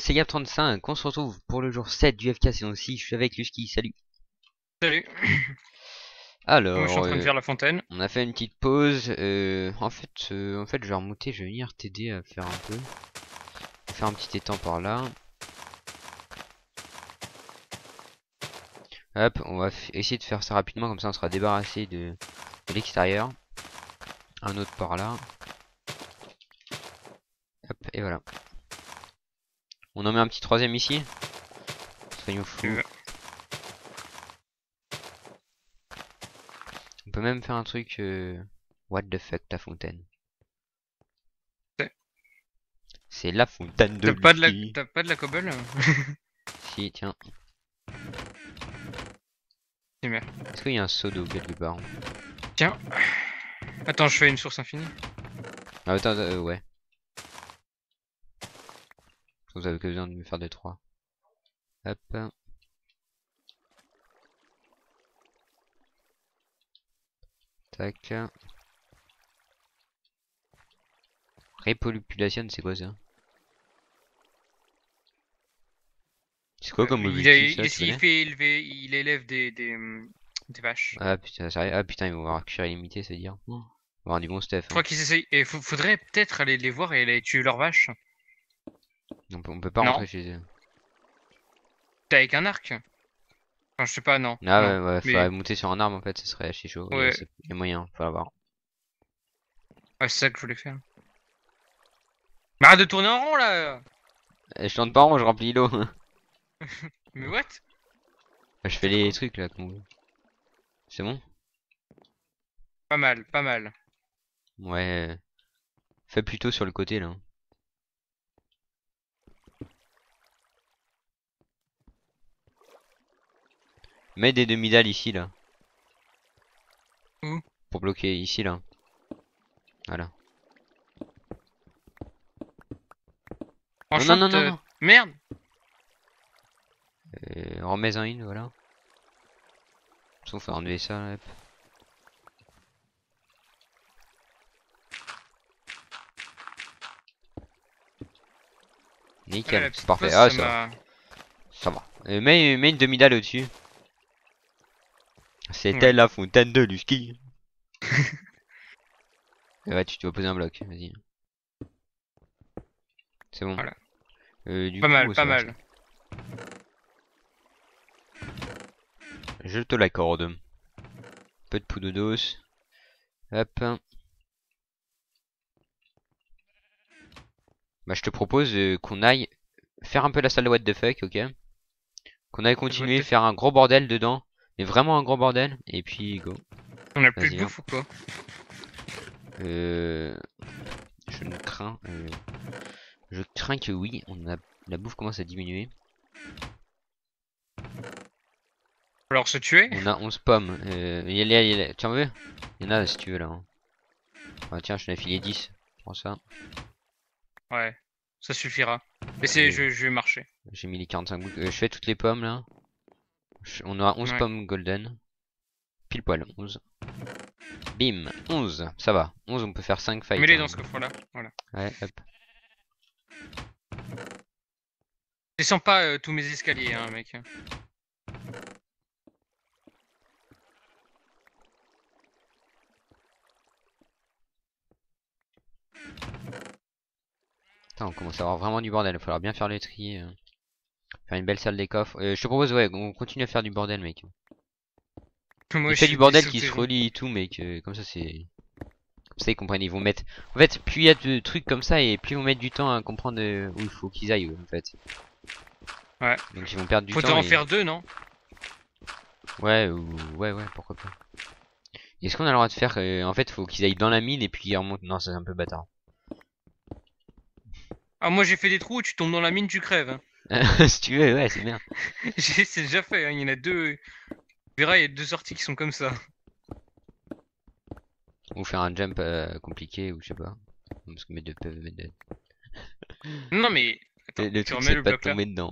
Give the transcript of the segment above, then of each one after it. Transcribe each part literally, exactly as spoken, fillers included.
c'est Gap trente-cinq, on se retrouve pour le jour sept du F K saison six, je suis avec Lusky, salut. Salut. Moi je suis en Alors, train de euh, faire la fontaine. on a fait une petite pause, euh, en fait, euh, en fait je vais remonter, je vais venir t'aider à faire un peu. Faire un petit étang par là. Hop, on va essayer de faire ça rapidement, comme ça on sera débarrassé de, de l'extérieur. Un autre par là. Hop, et voilà. On en met un petit troisième ici. Soyons fous. On peut même faire un truc... Euh... What the fuck, la fontaine. C'est la fontaine de T'as pas de la Lusky. t'as pas de la cobble? Si, tiens. C'est merde. Est-ce qu'il y a un seau d'eau quelque part? Tiens. Attends, je fais une source infinie. Ah, attends, euh, ouais. Vous avez que besoin de me faire des trois. Hop. Tac. Repopulation, c'est quoi ça? C'est quoi comme Euh, il, a, objectif ça, il, tu il connais? fait élever, il élève des des, hum, des vaches. Ah putain, sérieux? Ah putain, ils vont avoir cuir illimité, ça veut dire. On va avoir du bon stuff. Je Hein. crois qu'ils essayent. Et faut- faudrait peut-être aller les voir et aller tuer leurs vaches. On peut, on peut pas Non. rentrer chez eux. T'es avec un arc? Enfin, je sais pas, non. Ah Non. ouais, ouais, faudrait Mais monter sur un arbre en fait, ce serait assez chaud. Il y a, ouais, il y a moyen, faut l'avoir. ouais, c'est ça que je voulais faire. Mais arrête de tourner en rond là! Eh, je tourne pas rond, je remplis l'eau. Mais what? Je fais les trucs là, comme... C'est bon? Pas mal, pas mal. Ouais. Fais plutôt sur le côté là. Mets des demi-dalles ici là. Où? Pour bloquer ici là. Voilà. Non, non, Franchement, non, non, te- non. merde! Euh, remets-en une, voilà. Sauf faut enlever ça là. Hop. Ah, Nickel, la c'est petite parfait. pause, Ah ça ça va. m'a. Ça va. Euh, mets, mets une demi-dalle au-dessus. C'était Ouais. la fontaine de Lusky. Ouais, tu dois poser un bloc, vas-y. C'est bon. Voilà. Euh, du Pas mal, coup, pas ça va ça. mal. Je te l'accorde. Peu de poudre d'os. Hop. Bah, je te propose euh, qu'on aille faire un peu la salle de what the fuck, ok? Qu'on aille What continuer, the f- faire un gros bordel dedans. Mais vraiment un gros bordel. Et puis, go. On a plus de Vas-y, viens. bouffe ou quoi? Euh... Je ne crains... euh, Je crains que oui, on a... la bouffe commence à diminuer. Alors se tuer? On a onze pommes. Euh... Y a, y a, y a... Tu en veux? Il y en a si tu veux là. Hein. Ah, tiens, je t'en ai filé dix. Prends ça. Ouais, ça suffira. Mais c'est, Euh, je, je vais marcher. J'ai mis les quarante-cinq boucles. Euh, je fais toutes les pommes là. Je- On aura onze Ouais. pommes golden. Pile poil, onze. Bim, onze. Ça va. onze, on peut faire cinq fights. Mets-les Hein. dans ce coffre-là. Voilà. Ouais, hop. Descends pas euh, tous mes escaliers, hein, mec. Putain, on commence à avoir vraiment du bordel. Il va falloir bien faire les tri. euh. Faire une belle salle des coffres. Euh, je te propose, ouais, on continue à faire du bordel, mec. Moi, Il je fait suis du bordel qui se désespéré. relie et tout, mec. Euh, comme ça, c'est. Comme ça, ils comprennent. Ils vont mettre. En fait, plus il y a de trucs comme ça, et plus ils vont mettre du temps à comprendre euh, où il faut qu'ils aillent, en fait. Ouais. Donc, ils vont perdre du Faut temps. en Et... faire deux, non? Ouais, ou... ouais, ouais, pourquoi pas. Est-ce qu'on a le droit de faire. euh, En fait, faut qu'ils aillent dans la mine et puis ils remontent. Non, c'est un peu bâtard. Ah, moi j'ai fait des trous, tu tombes dans la mine, tu crèves. Hein. Si tu veux, ouais, c'est bien. J'ai- c'est déjà fait, hein. Il y en a deux. Tu verras, il y a deux sorties qui sont comme ça. Ou faire un jump euh, compliqué, ou je sais pas. Parce que mes deux peuvent mettre de... Non, mais. Attends, Le, le tu truc, remets c'est le pas de bloc là. tomber dedans.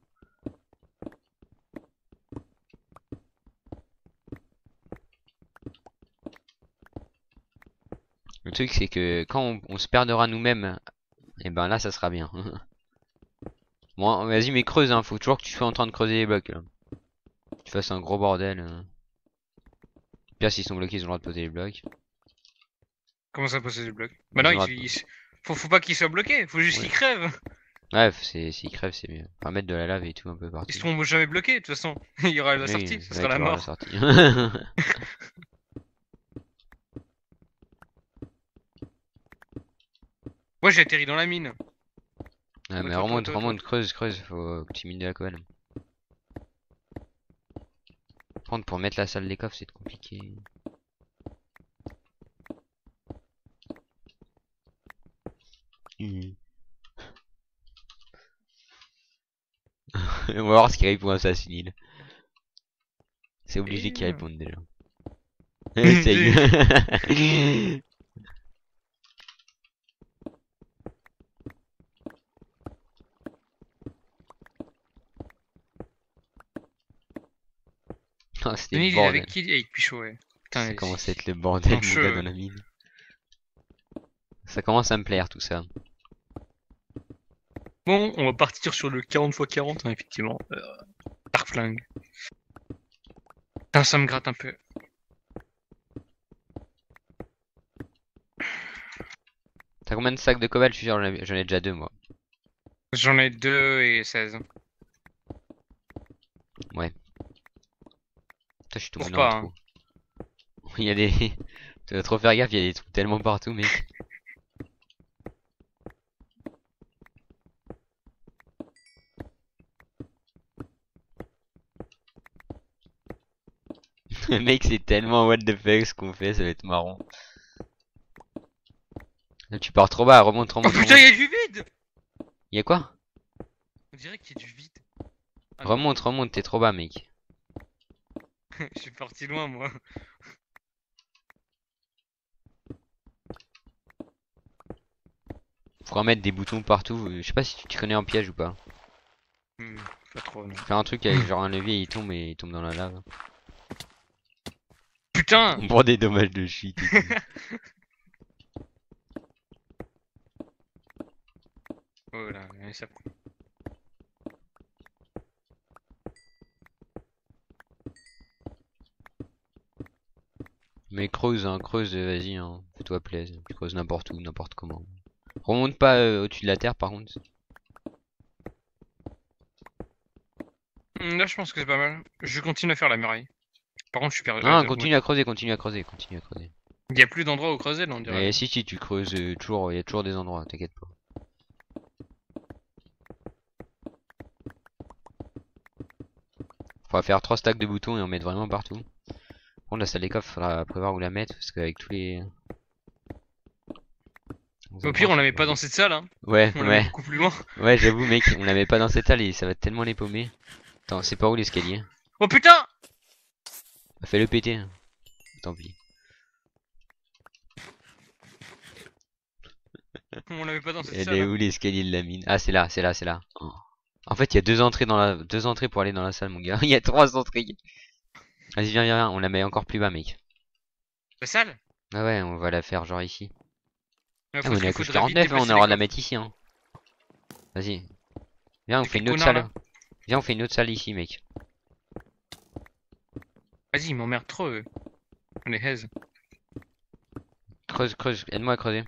Le truc, c'est que quand on, on se perdra nous-mêmes, et ben là, ça sera bien. Bon, vas-y, mais creuse, hein. Faut toujours que tu sois en train de creuser les blocs, là. Tu fasses un gros bordel. Euh. Pire, s'ils sont bloqués, ils ont le droit de poser les blocs. Comment ça poser des blocs? Bah Ils non, ont le droit il, de- il- faut, faut pas qu'ils soient bloqués, faut juste Ouais. qu'ils crèvent. Ouais, c'est, s'ils crèvent, c'est mieux. Enfin, mettre de la lave et tout un peu Ils partout. seront jamais bloqués, de toute façon. Il y aura la sortie, Oui, ce ouais, sera la toujours à la mort. sortie. Moi j'ai atterri dans la mine. Ouais, mais Toi, toi, remonte, toi, toi, remonte, creuse, creuse. Faut que tu mines de la colle. Par contre, pour mettre la salle des coffres, c'est compliqué. Mhm. On va voir ce qu'il répond à ça, Sunil. C'est obligé qu'il Et... réponde déjà. Essaye. Oh, c'était le Denis, il est bordel. avec qui? Avec Pichot, ouais. Putain, Ça il- commence à être le bordel, Mon mon cheveu. gars, dans la mine. Ça commence à me plaire tout ça. Bon, on va partir sur le quarante fois quarante, hein, effectivement. Euh, Dark Flingue. Putain, ça me gratte un peu. T'as combien de sacs de cobalt? Je suis sûr, j'en ai j'en ai déjà deux, moi. J'en ai deux et seize. Toi, je suis tombé Cours dans le pas, hein. trou. Il y a des... Tu dois trop faire gaffe, il y a des trous tellement partout, mec. Mec, c'est tellement what the fuck ce qu'on fait, ça va être marrant. Là, tu pars trop bas, remonte, Oh remonte, putain, remonte. il y a du vide! Y'a quoi? On dirait qu'il y a du vide. Ah non. Remonte, remonte, t'es trop bas, mec. Je suis parti loin, moi. Faudra mettre des boutons partout. Je sais pas si tu te connais en piège ou pas. Hmm, pas trop, non. Faire un truc avec genre un levier, il tombe et il tombe dans la lave. Putain! On prend des dommages de chute et tout. Oh là, allez, ça prend. Mais creuse, hein, creuse, euh, vas-y, hein. Fais-toi plaisir. Tu creuses n'importe où, n'importe comment. Remonte pas euh, au-dessus de la terre par contre. Hmm, Là, je pense que c'est pas mal. Je continue à faire la muraille. Par contre, je suis perdu. Non, Ah, continue à creuser, continue à creuser, continue à creuser. Il y a plus d'endroits où creuser, là, on dirait. Mais si, si, tu creuses euh, toujours, il y a toujours des endroits, t'inquiète pas. Faudra faire trois stacks de boutons et en mettre vraiment partout. Par contre, la salle des coffres, faudra prévoir où la mettre parce qu'avec tous les. Au pire, on la met pas dans cette salle, hein. Ouais, On la met ouais, beaucoup plus loin. ouais, j'avoue, mec, on la met pas dans cette salle et ça va tellement les paumer. Attends, c'est par où l'escalier? Oh putain! Bah, fais-le péter. Hein. Tant pis. On la met pas dans cette Elle salle. est hein. où l'escalier de la mine? Ah, c'est là, c'est là, c'est là. Oh. En fait, il y a deux entrées dans la, deux entrées pour aller dans la salle, mon gars. Il y a trois entrées. Vas-y, viens, viens, viens. On la met encore plus bas, mec. La salle? Ah ouais, on va la faire genre ici. Ouais, Ah, faut- mais on est à il couche faudrait vite quarante-neuf, hein, on déplacer a le droit de les la mettre ici, hein. Vas-y. Viens, on Avec fait les une autre connards, salle. là. Viens, on fait une autre salle ici, mec. Vas-y, ils m'emmerdent trop, eux. On est haise. Creuse, creuse, aide-moi à creuser.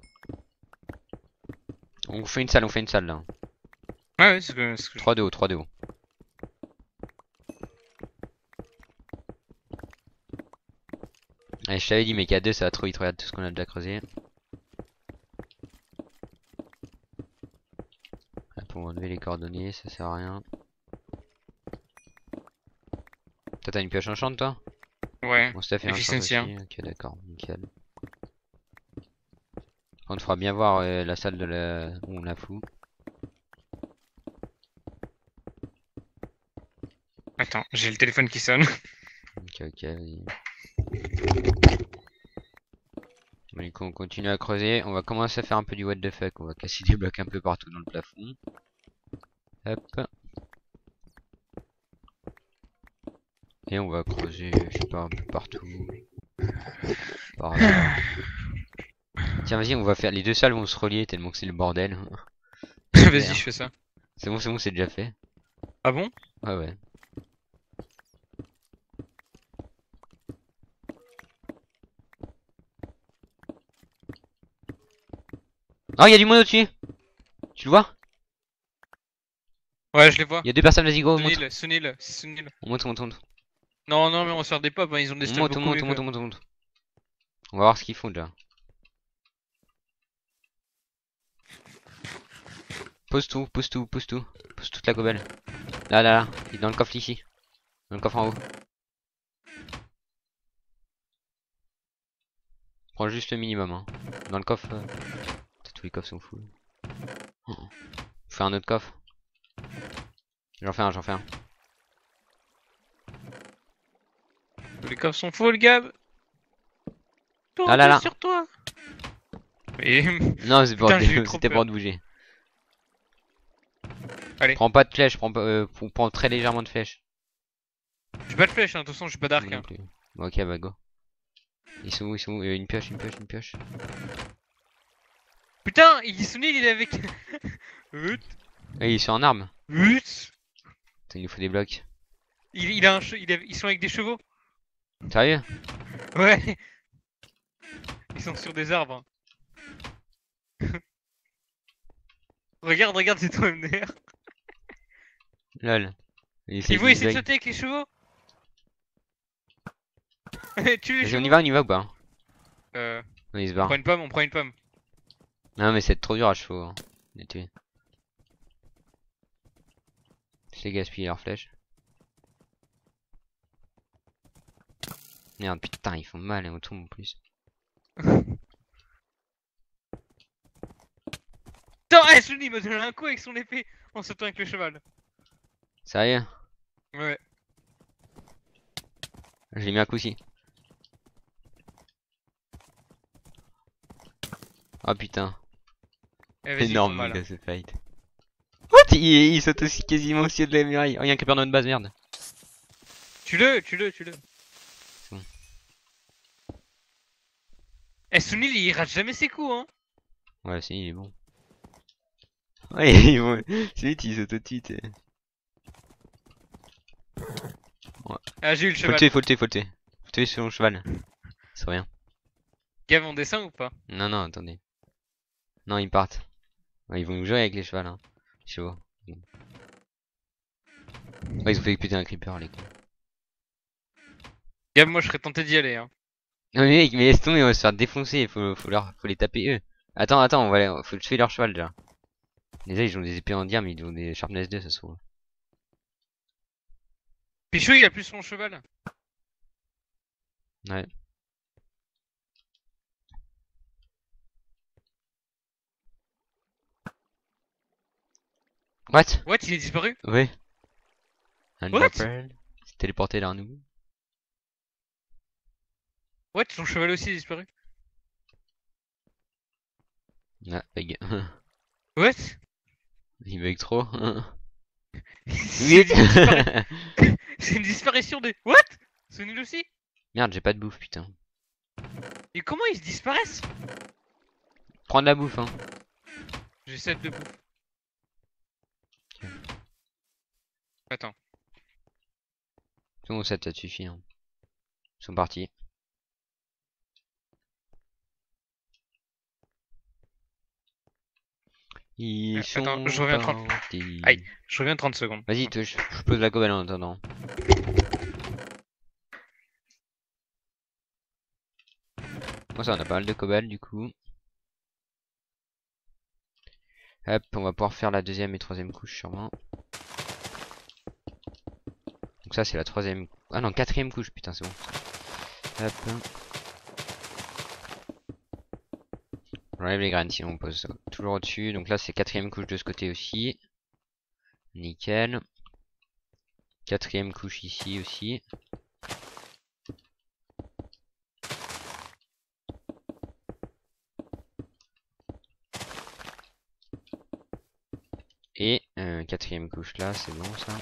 On fait une salle, on fait une salle là. Ouais, ouais, c'est ce que, c'est ce que je- trois de haut, trois de haut. Allez, je t'avais dit, mec, à deux, ça va trop vite. Regarde tout ce qu'on a déjà creusé. Là, pour enlever les coordonnées, ça sert à rien. Toi, t'as une pioche enchante, toi? Ouais. Bon, ça fait un champ Efficiency, aussi. Ok, d'accord, nickel. On te fera bien voir euh, la salle de la... où on la fout. Attends, j'ai le téléphone qui sonne. Ok, ok, vas-y. Bon, du coup, on continue à creuser. On va commencer à faire un peu du what the fuck. On va casser des blocs un peu partout dans le plafond. Hop. Et on va creuser, je sais pas, un peu partout. Par là. Tiens, vas-y, on va faire. Les deux salles vont se relier tellement que c'est le bordel. Vas-y, je fais ça. C'est bon, c'est bon, c'est déjà fait. Ah bon? Ouais, ouais. Oh, il y a du monde au-dessus. Tu le vois? Ouais, je les vois. Il y a deux personnes, vas-y, go, on monte. Sunil, Sunil, c'est Sunil. On monte, on monte, on monte. Non, non, mais on sort des pop, hein, ils ont des On stats monte, on beaucoup monte, mieux on que... monte, on monte, on monte. On va voir ce qu'ils font déjà. Pose tout, pose tout, pose tout. Pose toute la gobelle. Là, là, là. Il est dans le coffre ici. Dans le coffre en haut. Prends juste le minimum, hein. Dans le coffre. Euh... Tous les coffres sont full. Oh. Je fais un autre coffre. J'en fais un, j'en fais un. Tous les coffres sont full, Gab. Ah là là. Sur toi. Et... Non, c'est Putain, j'ai eu pour, trop c'était peur. pour de bouger. Allez. Prends pas de flèche, prends, pas, euh, prends très légèrement de flèche. J'ai pas de flèche, hein, de toute façon, j'ai pas d'arc. Moi non Hein. plus. Bon, ok, bah go. Ils sont où, ils sont où? Euh, Une pioche, une pioche, une pioche. Putain, il Sunil, il est avec... Hut, Ah, ils sont en armes. hut. Attends, il nous faut des blocs. Il, il a un che... il a... Ils sont avec des chevaux. Sérieux? Ouais. Ils sont sur des arbres. Hein. Regarde, regarde, c'est toi M D R. Lol. Il essaie Il de faut essayer de zigzag. sauter avec les chevaux. Tu les Vas-y, chevaux. on y va, on y va ou pas? Euh, Non, il se on barre. prend une pomme, on prend une pomme. Non, mais c'est trop dur à chevaux. Hein. Les tuer. Je les gaspille leurs flèches. Merde, putain, ils font mal et on tombe en plus. Putain, eh, Sunil il m'a donné un coup avec son épée en sautant avec le cheval. Sérieux? Ouais. J'ai mis un coup aussi. Oh putain. Eh, vas-y, ils font Énorme mal, gars hein. ce fight. What? Il, il saute aussi quasiment au ciel de la muraille. Oh, y'a un creeper dans notre base, merde. Tue-le, tue-le, tue-le. C'est bon. Eh, Sunil il rate jamais ses coups, hein. Ouais, si, il est bon. Ouais, ils vont... c'est vite, il saute au-dessus, t'sais. Ah, j'ai eu le Faut le cheval. tuer, faut le tuer, faut le tuer. Faut le tuer sur le cheval. C'est rien. Gav, on descend ou pas? Non, non, attendez. Non, ils partent. Ouais, ils vont nous jouer avec les chevals, hein. Les chevaux. Bon. Ouais, ils ont fait péter un creeper, les cons. Gav, moi je serais tenté d'y aller, hein. Non, mais mec, mais laisse tomber, on va se faire défoncer. Faut, faut, leur... faut les taper eux. Attends, attends, on va aller... faut tuer leur cheval déjà. Déjà, ils ont des épées en diamant, mais ils ont des sharpness deux, ça se trouve. Pichou, il a plus son cheval. Ouais. What? What, il est disparu? Ouais. Un What? dropper. C'est téléporté vers nous. What, son cheval aussi est disparu? Ah, bug. What? Il bug trop. C'est une dispari- c'est une disparition de... What? Sunil aussi? Merde, j'ai pas de bouffe, putain. Et comment ils se disparaissent? Prends de la bouffe, hein. J'ai sept de bouffe. Ok. Attends. C'est bon, ça te suffit, hein. Ils sont partis. Ils Euh, sont attends, je reviens trente. partis. Aïe, je reviens trente secondes. Vas-y, je, je pose la gobelle en attendant. Bon, ça, on a pas mal de cobalt du coup. Hop, on va pouvoir faire la deuxième et troisième couche sûrement. Donc ça c'est la troisième. Ah non, quatrième couche, putain c'est bon. Hop. J'enlève les graines sinon on pose ça toujours au-dessus. Donc là c'est quatrième couche de ce côté aussi. Nickel. Quatrième couche ici aussi. Et euh, quatrième couche là, c'est bon ça.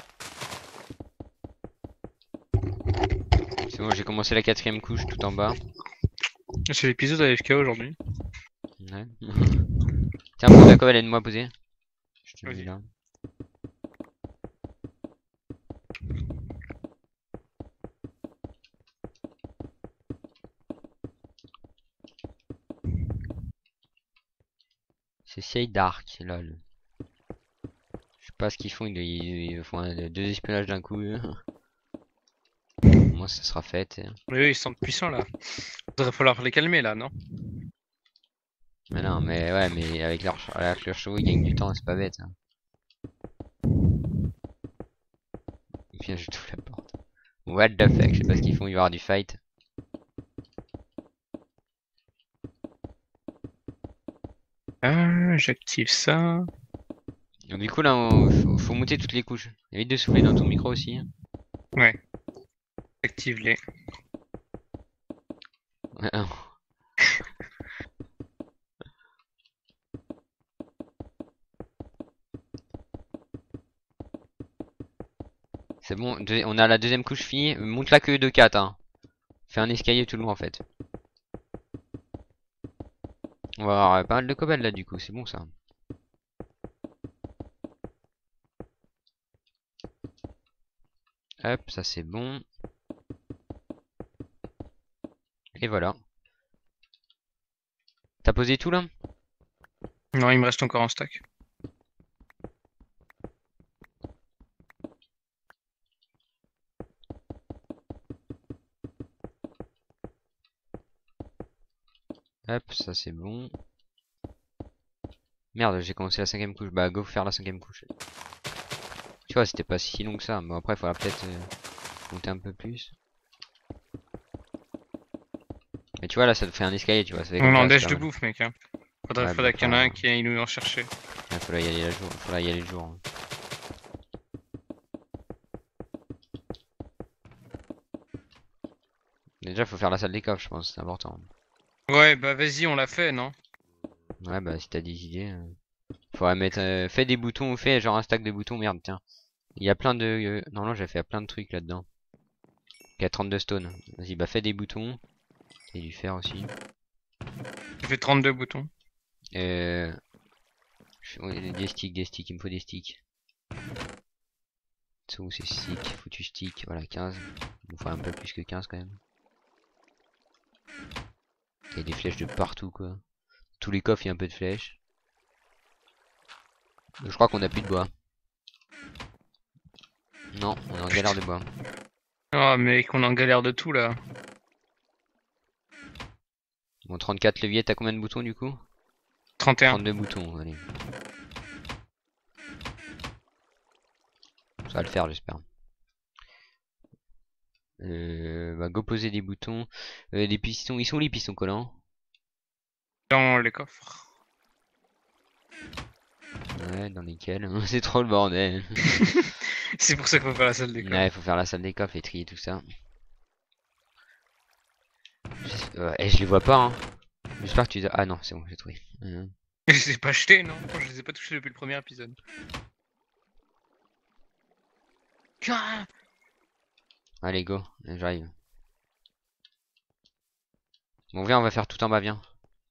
C'est bon, j'ai commencé la quatrième couche tout en bas. C'est l'épisode A F K aujourd'hui. Ouais. Tiens, pose la cobble, aide-moi à poser. Je te le Vas-y. mets là. C'est C Dark, lol. Je sais pas ce qu'ils font, ils, ils- ils font un- deux espionnages d'un coup. Moi ça sera fait. et- Mais eux, ils sont puissants là. Faudrait falloir les calmer là, non? Mais non, mais ouais, mais avec leurs avec leurs chevaux ils gagnent du temps, c'est pas bête. Hein. Et puis je trouve la porte. What the fuck, je sais pas ce qu'ils font, il va y avoir du fight. Ah, j'active ça. Donc du coup là, on- faut, faut monter toutes les couches. Évite de souffler dans ton micro aussi. Hein. Ouais. Active les. Ouais, hein. C'est bon, deux- on a la deuxième couche finie. Monte la queue de quatre. Hein. Fais un escalier tout le long en fait. On va avoir pas mal de cobalt là du coup, c'est bon ça. Hop, ça c'est bon. Et voilà. T'as posé tout là? Non, il me reste encore un stack. Hop, ça c'est bon. Merde, j'ai commencé la cinquième couche. Bah go faire la cinquième couche. Tu vois, c'était pas si long que ça. Bon après, il faudra peut-être euh, monter un peu plus. Mais tu vois là, ça te fait un escalier, tu vois. Ça fait On comme en ça, dèche c'est de pas mal. bouffe, mec. Hein. Faudrait, Ouais, faudrait bah, qu'il y en a un enfin, qui aille nous en chercher. il faudra y aller la jour. Faudra y aller le jour. Hein. Déjà, faut faire la salle des coffres, je pense, c'est important. Ouais, bah vas-y, on l'a fait, non? Ouais, bah si t'as des idées. Euh... Faudrait mettre. Euh, fais des boutons, fais genre un stack de boutons, merde, tiens. Il y a plein de. Euh... Non, non, j'ai fait plein de trucs là-dedans. Il y a trente-deux stone. Vas-y, bah fais des boutons. Et du fer aussi. J'ai fait trente-deux boutons. Euh... ouais, des sticks, des sticks, il me faut des sticks. C'est où c'est stick, foutu stick, voilà quinze. Il me faut un peu plus que quinze quand même. Il y a des flèches de partout quoi. Tous les coffres il y a un peu de flèches. Je crois qu'on a plus de bois. Non, on est en galère de bois. Oh, mec, on est en galère de tout là. Bon, trente-quatre leviers, t'as combien de boutons du coup? trente et un. trente-deux boutons, allez. Ça va le faire j'espère. Euh, bah go poser des boutons. Euh, des pistons, ils sont où les pistons collants? Dans les coffres. Ouais, dans lesquels? C'est trop le bordel. C'est pour ça qu'il faut faire la salle des coffres. Ouais, faut faire la salle des coffres et trier tout ça. Euh, et je les vois pas, hein. J'espère que tu... Ah non, c'est bon, j'ai trouvé. Euh, Je les ai pas achetés, non? Je les ai pas touchés depuis le premier épisode. Ah, Allez, go, j'arrive. Bon, viens, on va faire tout en bas, viens.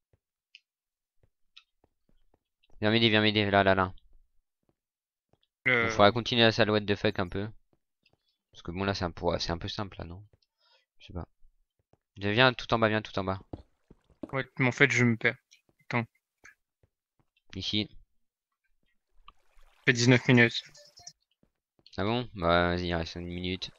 Viens m'aider, viens m'aider, là, là, là. le- Bon, faudra continuer la salle what the fuck un peu. Parce que bon, là, c'est un, peu- c'est un peu simple, là, non? Je sais pas. Viens tout en bas, viens tout en bas. Ouais, mais en fait, je me perds. Ici. Ça fait dix-neuf minutes. Ah bon? Bah, vas-y, il reste une minute.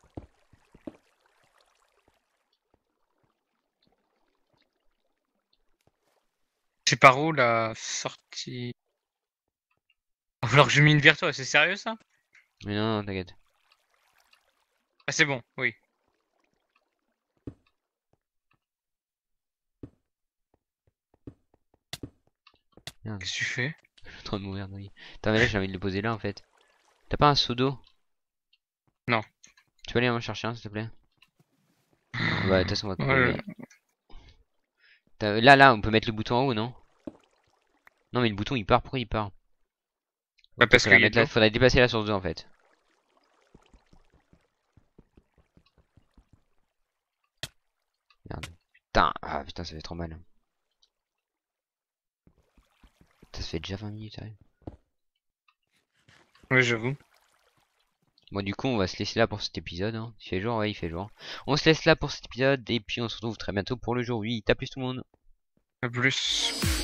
C'est par où la sortie? Va falloir que je mine vers toi, c'est sérieux ça? Mais non, non, t'inquiète. Ah, c'est bon, oui. Merde, Qu'est-ce que tu fais? je suis en train de mourir, oui. Attends, mais là, j'ai envie de le poser là, en fait. T'as pas un seau d'eau? Non. Tu peux aller m'en chercher un, s'il te plaît? Bah, de toute façon, on va Ouais, crever. T'as- Là, là, on peut mettre le bouton en haut, non? Non, mais le bouton, il part. Pourquoi il part? Bah, Ok, parce faudrait qu'il y a mettre là, de l'eau. faudrait déplacer la source d'eau, en fait. Merde. Putain, ah putain, ça fait trop mal. Ça se fait déjà vingt minutes, ouais. Ouais, j'avoue. Bon, du coup, on va se laisser là pour cet épisode. Hein. Il fait jour, ouais, il fait jour. On se laisse là pour cet épisode, et puis on se retrouve très bientôt pour le jour huit. À plus tout le monde. À plus.